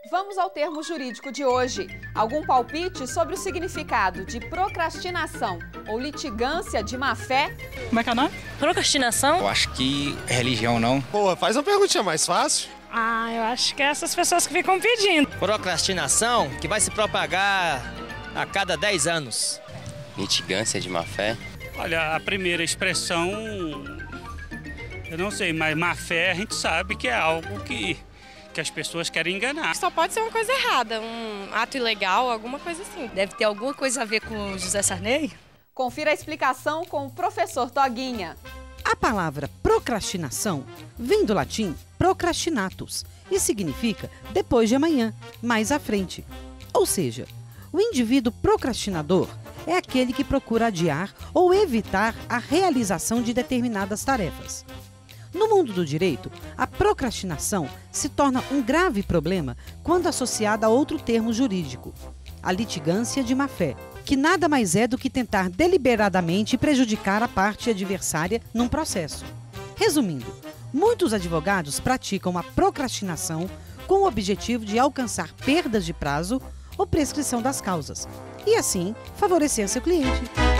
Vamos ao termo jurídico de hoje. Algum palpite sobre o significado de procrastinação ou litigância de má-fé? Como é que é o nome? Procrastinação? Eu acho que religião não. Pô, faz uma perguntinha mais fácil. Eu acho que é essas pessoas que ficam pedindo. Procrastinação que vai se propagar a cada 10 anos. Litigância de má-fé? Olha, a primeira expressão, eu não sei, mas má-fé a gente sabe que é algo que as pessoas querem enganar. Só pode ser uma coisa errada, um ato ilegal, alguma coisa assim. Deve ter alguma coisa a ver com o José Sarney? Confira a explicação com o professor Toguinha. A palavra procrastinação vem do latim procrastinatus e significa depois de amanhã, mais à frente. Ou seja, o indivíduo procrastinador é aquele que procura adiar ou evitar a realização de determinadas tarefas. No mundo do direito, a procrastinação se torna um grave problema quando associada a outro termo jurídico, a litigância de má-fé, que nada mais é do que tentar deliberadamente prejudicar a parte adversária num processo. Resumindo, muitos advogados praticam a procrastinação com o objetivo de alcançar perdas de prazo ou prescrição das causas, e assim favorecer seu cliente.